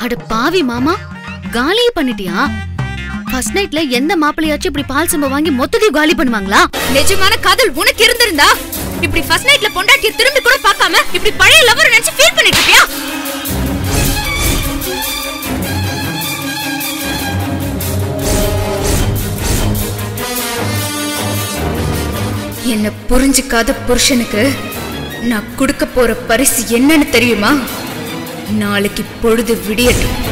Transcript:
அட பாவி மாமா, காலி பண்ணிட்டியா? ஃபர்ஸ்ட் நைட்ல எந்த மாப்பிளையாச்சும் இப்படி பால் சம்பா வாங்கி மொத்தத்தையும் காலி பண்ணுவாங்களா? நிஜமான காதல் உனக்கு இருந்திருந்தா இப்படி ஃபர்ஸ்ட் நைட்ல பொண்டாட்டிய திரும்பி கூட பார்க்காம இப்படி பழைய லவர் நினைச்சு ஃபீல் பண்ணிட்டு இருக்கியா? என்ன புரிஞ்சுக்காத புருஷனுக்கு நான் கொடுக்க போற பரிசு என்னன்னு தெரியுமா? நாளைக்கு பொழுது விடியட்டும்.